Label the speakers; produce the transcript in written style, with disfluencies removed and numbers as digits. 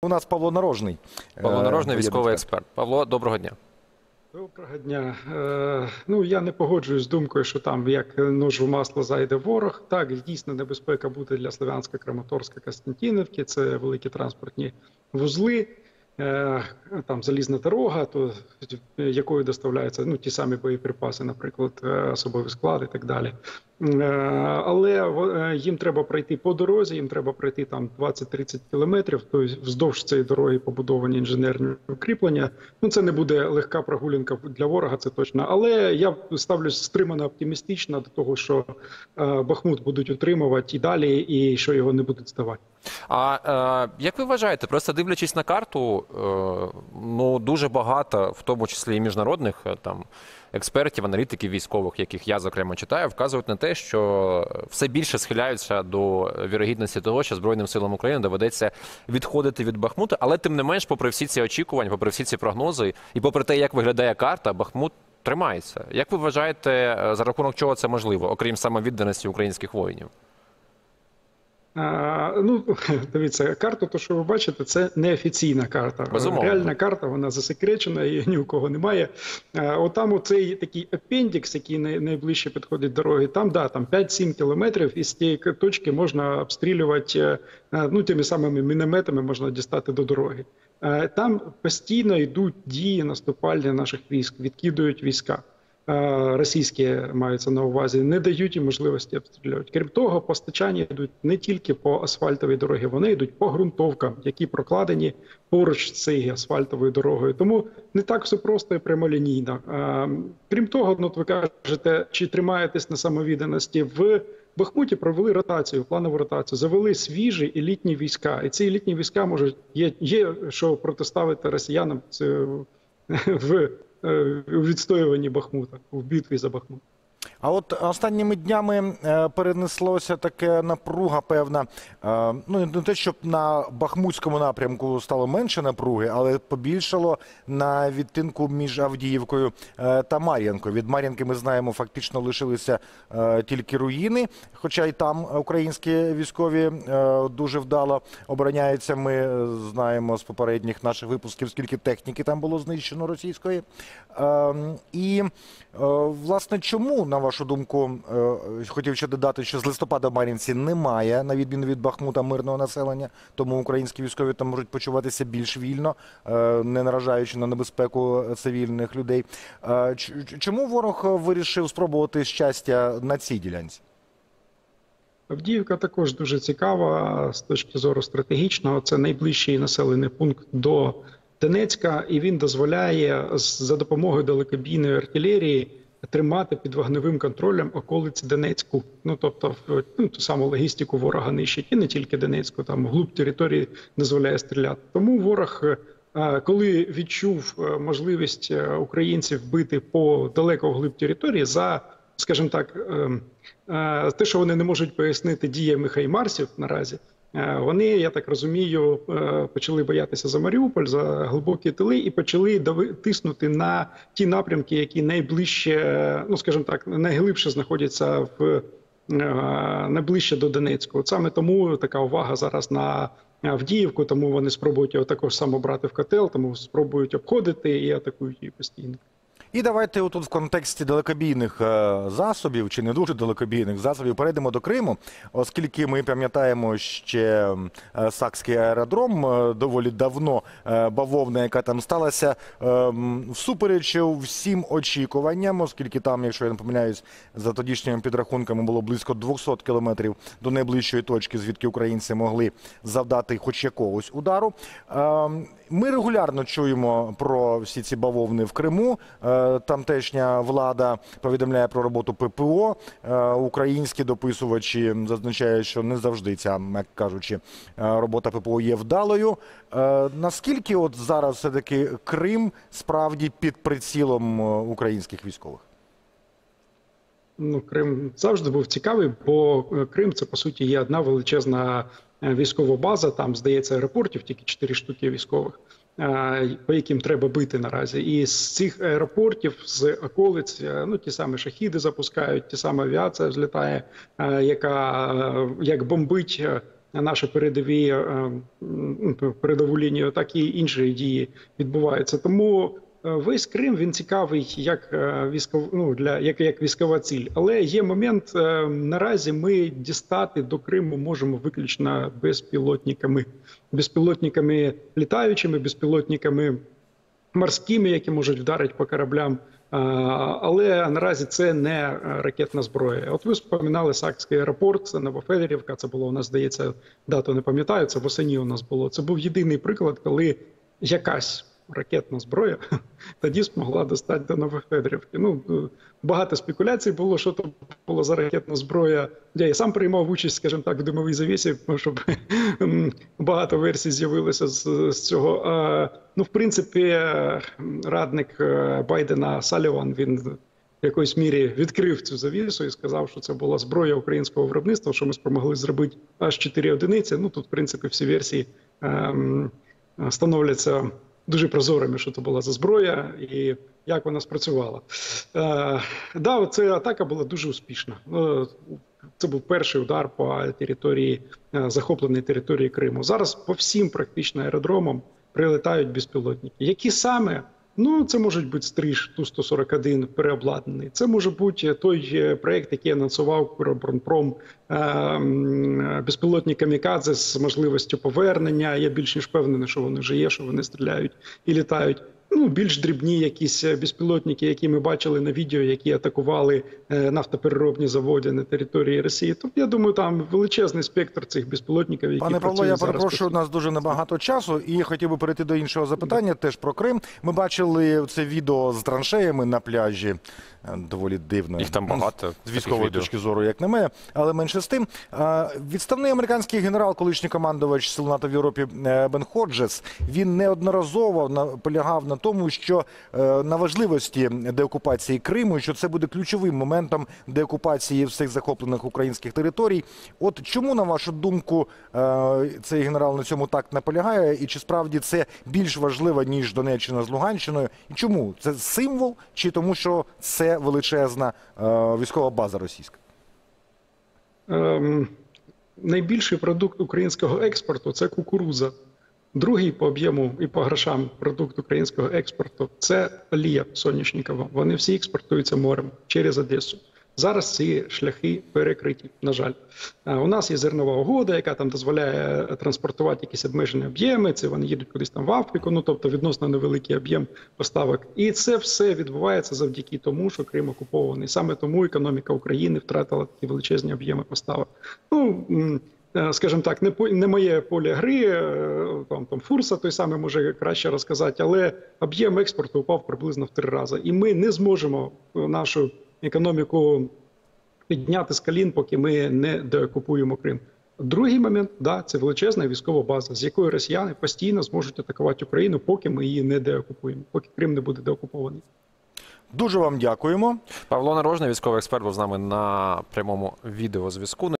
Speaker 1: у нас Павло Нарожний.
Speaker 2: Павло Нарожний, військовий експерт. Павло, доброго дня.
Speaker 3: Доброго дня. Ну, я не погоджуюсь з думкою, що там як нож в масло зайде ворог. Так, дійсно, небезпека буде для Слов'янська, Краматорська, Костянтинівки. Це великі транспортні вузли. Там залізна дорога, якою доставляються ті самі боєприпаси, наприклад, особовий склад і так далі. Але їм треба пройти по дорозі, їм треба пройти там 20-30 кілометрів, тобто вздовж цієї дороги побудовані інженерні укріплення. Ну, це не буде легка прогулянка для ворога, це точно. Але я ставлюсь стримано оптимістично до того, що Бахмут будуть утримувати і далі, і що його не будуть здавати.
Speaker 2: А як ви вважаєте, просто дивлячись на карту, ну, дуже багато, в тому числі і міжнародних там експертів, аналітиків військових, яких я, зокрема, читаю, вказують на те, що все більше схиляються до вірогідності того, що Збройним силам України доведеться відходити від Бахмута. Але, тим не менш, попри всі ці очікування, попри всі ці прогнози, і попри те, як виглядає карта, Бахмут тримається. Як ви вважаєте, за рахунок чого це можливо, окрім самовідданості українських воїнів?
Speaker 3: Ну, дивіться, карту, то, що ви бачите, це неофіційна карта.
Speaker 2: Безумовно.
Speaker 3: Реальна карта, вона засекречена, і ні у кого немає. Отам оцей такий апендікс, який найближче підходить дороги, там 5-7 кілометрів, і з тієї точки можна обстрілювати, тими самими мінометами можна дістати до дороги. Там постійно йдуть дії наступальні наших військ, відкидують війська. Російські маються на увазі, не дають їм можливості обстрілювати. Крім того, постачання йдуть не тільки по асфальтовій дорогі, вони йдуть по ґрунтовкам, які прокладені поруч з цією асфальтовою дорогою. Тому не так все просто і прямолінійно. Крім того, ви кажете, чи тримаєтесь на самовідданості, в Бахмуті провели ротацію, планову ротацію, завели свіжі елітні війська. І ці елітні війська можуть, є що протиставити росіянам в відстоюванні Бахмута, в битві за Бахмут.
Speaker 1: А от останніми днями перенеслося таке напруга певна. Ну, не те, щоб на Бахмутському напрямку стало менше напруги, але побільшало на відтинку між Авдіївкою та Мар'їнкою. Від Мар'їнки, ми знаємо, фактично лишилися тільки руїни, хоча й там українські військові дуже вдало обороняються. Ми знаємо з попередніх наших випусків, скільки техніки там було знищено російської. І, власне, чому, на вашу думку, хотів ще додати, що з листопада в Мар'їнці немає, на відміну від Бахмута, мирного населення, тому українські військові там можуть почуватися більш вільно, не наражаючи на небезпеку цивільних людей. Чому ворог вирішив спробувати щастя на цій ділянці?
Speaker 3: Авдіївка також дуже цікава з точки зору стратегічного. Це найближчий населений пункт до Донецька, і він дозволяє за допомогою далекобійної артилерії тримати під вогневим контролем околиці Донецьку. Тобто, ту саму логістику ворога нищить, і не тільки Донецьку, там вглуб території дозволяє стріляти. Тому ворог, коли відчув можливість українців бити по далеко вглиб території за, скажімо так, те, що вони не можуть пояснити діями хаймарсів наразі, вони, я так розумію, почали боятися за Маріуполь, за глибокі тили і почали тиснути на ті напрямки, які найближче, скажімо так, найглибше знаходяться найближче до Донецького. Саме тому така увага зараз на Авдіївку, тому вони спробують його також само брати в котел, тому спробують обходити і атакують її постійно.
Speaker 1: І давайте отут в контексті далекобійних засобів, чи не дуже далекобійних засобів, перейдемо до Криму, оскільки ми пам'ятаємо ще Сакський аеродром, доволі давно бавовна, яка там сталася, всупереч всім очікуванням, оскільки там, якщо я не помиляюсь, за тодішніми підрахунками було близько 200 кілометрів до найближчої точки, звідки українці могли завдати хоч якогось удару. Ми регулярно чуємо про всі ці бавовни в Криму. Тамтешня влада повідомляє про роботу ППО. Українські дописувачі зазначають, що не завжди ця, як кажучи, робота ППО є вдалою. Наскільки от зараз все-таки Крим справді під прицілом українських військових?
Speaker 3: Крим завжди був цікавий, бо Крим – це, по суті, є одна величезна військова база. Там, здається, аеропортів тільки 4 штуки військових, по яким треба бити наразі. І з цих аеропортів, з околиць, ті самі шахіди запускають, ті сама авіація злітає, яка як бомбить наші передову лінію, так і інші дії відбуваються. Тому весь Крим він цікавий як як військова ціль. Але є момент, наразі ми дістати до Криму можемо виключно безпілотниками літаючими, безпілотниками морськими, які можуть вдарити по кораблям. Але наразі це не ракетна зброя. От ви вспоминали Сакський аеропорт, це Новофедорівка, це було у нас, здається, дату не пам'ятаю, це восені у нас було. Це був єдиний приклад, коли якась ракетна зброя тоді змогла достати до Новофедорівки. Багато спекуляцій було, що то було за ракетна зброя. Я і сам приймав участь, скажімо так, в димовій завісі, щоб багато версій з'явилося з цього. В принципі, радник Байдена Саліван, він в якоїсь мірі відкрив цю завісу і сказав, що це була зброя українського виробництва, що ми спромогли зробити аж 4 одиниці. Тут, в принципі, всі версії становляться дуже прозорими, що це була за зброя і як вона спрацювала. Ця атака була дуже успішна. Це був перший удар по захопленій території Криму. Зараз по всім практично аеродромам прилетають безпілотники. Які саме? Це може бути стриж Ту-141 переобладнаний. Це може бути той проєкт, який анонсував Укроборонпром, безпілотні камікадзе з можливістю повернення. Я більш ніж впевнений, що вони вже є, що вони стріляють і літають. Більш дрібні якісь безпілотники, які ми бачили на відео, які атакували нафтопереробні заводи на території Росії. Тобто, я думаю, там величезний спектр цих безпілотників, які
Speaker 1: Пане Павло, я перепрошую, у нас дуже небагато часу, і хотів би перейти до іншого запитання, теж про Крим. Ми бачили це відео з траншеями на пляжі, доволі дивно.
Speaker 2: Їх там багато.
Speaker 1: З військової точки зору, як на мене, але менше з тим. Відставний американський генерал, колишній командувач сил НАТО в Європі Бен Ходжес, він неодноразово наполягав на тому, що на важливості деокупації Криму, що це буде ключовим моментом деокупації всіх захоплених українських територій. От чому, на вашу думку, цей генерал на цьому так наполягає, і чи справді це більш важливо, ніж Донеччина з Луганщиною? І чому? Це символ, чи тому, що це величезна військова база російська?
Speaker 3: Найбільший продукт українського експорту – це кукурудза. Другий по об'єму і по грошам продукт українського експорту – це олія соняшникова. Вони всі експортуються морем через Одесу. Зараз ці шляхи перекриті, на жаль. У нас є зернова угода, яка там дозволяє транспортувати якісь обмежені об'єми, це вони їдуть кудись там в Африку, тобто відносно невеликий об'єм поставок. І це все відбувається завдяки тому, що Крим окупований. Саме тому економіка України втратила такі величезні об'єми поставок. Скажімо так, не моє поле гри, там Фурса той самий може краще розказати, але об'єм експорту упав приблизно в 3 рази. І ми не зможемо нашу економіку підняти з колін, поки ми не деокупуємо Крим. Другий момент, це величезна військова база, з якої росіяни постійно зможуть атакувати Україну, поки ми її не деокупуємо, поки Крим не буде деокупований.
Speaker 1: Дуже вам дякуємо.
Speaker 2: Павло Нарожний, військовий експерт, був з нами на прямому відеозв'язку.